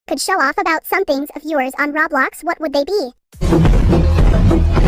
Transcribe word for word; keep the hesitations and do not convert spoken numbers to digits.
could show off about some things of yours on Roblox, what would they be?